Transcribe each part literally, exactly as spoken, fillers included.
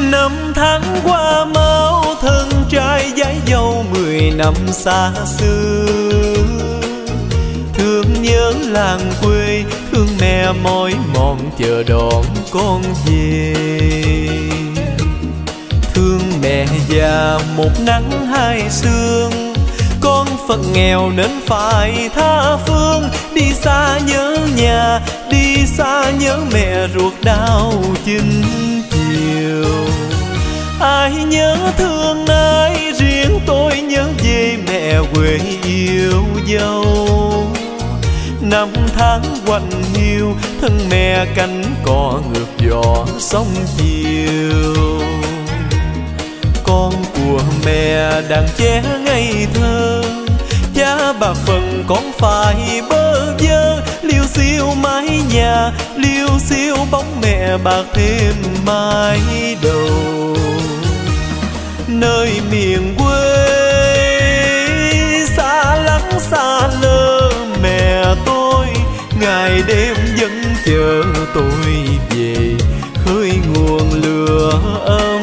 Năm tháng qua máu thân trai giái dâu mười năm xa xưa. Thương nhớ làng quê, thương mẹ mỏi mòn chờ đón con về. Thương mẹ già một nắng hai sương, con phận nghèo nên phải tha phương. Đi xa nhớ nhà, đi xa nhớ mẹ ruột đau chinh chiều. Ai nhớ thương ai, riêng tôi nhớ về mẹ quê yêu dâu. Năm tháng quạnh hiu, thân mẹ cánh cò ngược gió sông chiều. Con của mẹ đang trẻ ngây thơ, cha bà phần con phải bơ vơ. Liêu xiêu mái nhà, liêu xiêu bóng mẹ bạc thêm mái đầu. Nơi miền quê xa lắng xa lơ mẹ tôi, ngày đêm vẫn chờ tôi về khơi nguồn lửa ấm.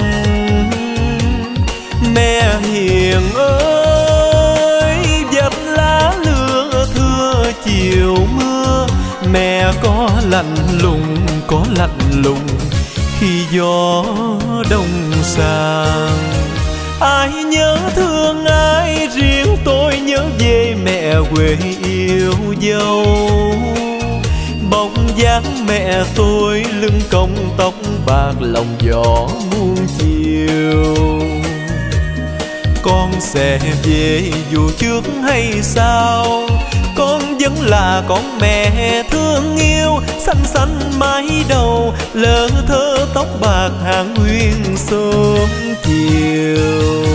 Mẹ hiền ơi, vạch lá lửa thưa chiều mưa. Mẹ có lạnh lùng, có lạnh lùng khi gió đông sang. Ai nhớ thương ai, riêng tôi nhớ về mẹ quê yêu dâu. Bóng dáng mẹ tôi lưng cong tóc bạc lòng gió muôn chiều. Con sẽ về dù trước hay sau, con vẫn là con mẹ thương yêu. Xanh xanh mái đầu, lơ thơ tóc bạc hàng nguyên sớm chiều.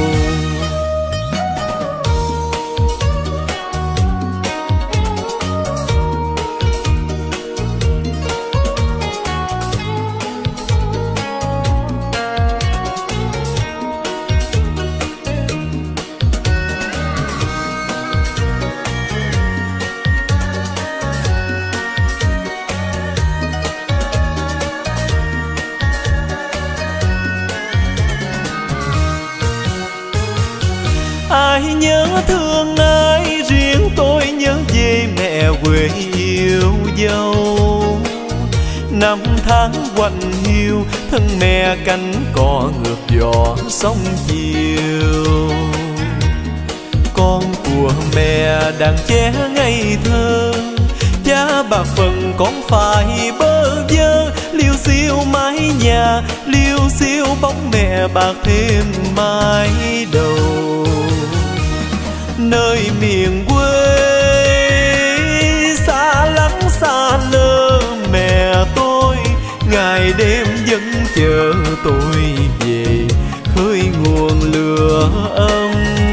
Ai nhớ thương ai, riêng tôi nhớ về mẹ quê yêu dâu. Năm tháng quạnh hiu, thân mẹ cánh cò ngược gió sông chiều. Con của mẹ đang trẻ ngây thơ, cha bà phần con phải bơ vơ. Liêu xiêu mái nhà, liêu xiêu bóng mẹ bạc thêm mái đầu. Nơi miền quê xa lắng xa lơ mẹ tôi, ngày đêm vẫn chờ tôi về khơi nguồn lửa ấm.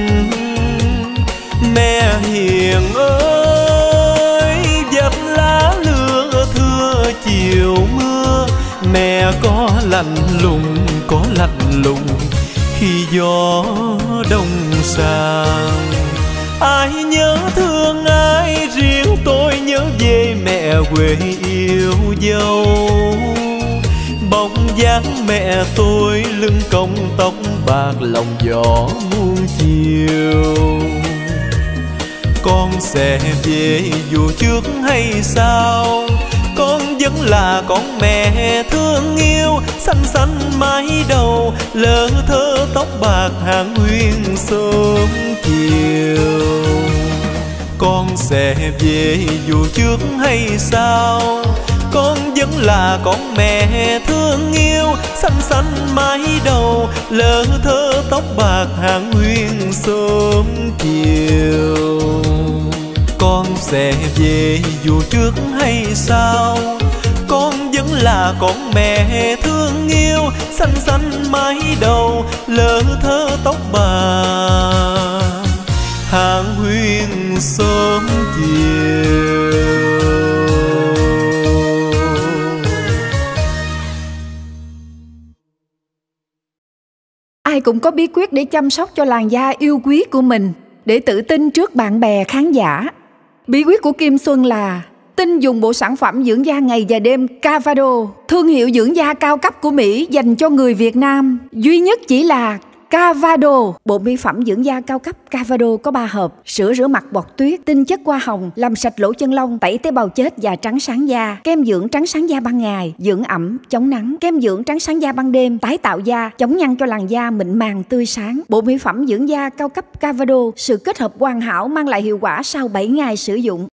Mẹ hiền ơi, vạch lá lửa thưa chiều mưa. Mẹ có lạnh lùng, có lạnh lùng khi gió đông sang. Ai nhớ thương ai, riêng tôi nhớ về mẹ quê yêu dâu. Bóng dáng mẹ tôi lưng cong tóc bạc lòng gió muôn chiều. Con sẽ về dù trước hay sau, con vẫn là con mẹ thương yêu. Xanh xanh mái đầu, lơ thơ tóc bạc hàng nguyên sớm chiều. Con sẽ về dù trước hay sau, con vẫn là con mẹ thương yêu. Xanh xanh mái đầu, lơ thơ tóc bạc hàng nguyên sớm chiều. Con sẽ về dù trước hay sau, con vẫn là con mẹ thương yêu. Xanh xanh mái đầu, lơ thơ tóc bạc hàng huyên sớm chiều. Ai cũng có bí quyết để chăm sóc cho làn da yêu quý của mình, để tự tin trước bạn bè khán giả. Bí quyết của Kim Xuân là Tin dùng bộ sản phẩm dưỡng da ngày và đêm Cavado, thương hiệu dưỡng da cao cấp của Mỹ dành cho người Việt Nam. Duy nhất chỉ là Cavado. Bộ mỹ phẩm dưỡng da cao cấp Cavado có ba hộp: sữa rửa mặt bọt tuyết, tinh chất hoa hồng làm sạch lỗ chân lông, tẩy tế bào chết và trắng sáng da, kem dưỡng trắng sáng da ban ngày, dưỡng ẩm chống nắng, kem dưỡng trắng sáng da ban đêm, tái tạo da, chống nhăn cho làn da mịn màng tươi sáng. Bộ mỹ phẩm dưỡng da cao cấp Cavado, sự kết hợp hoàn hảo mang lại hiệu quả sau bảy ngày sử dụng.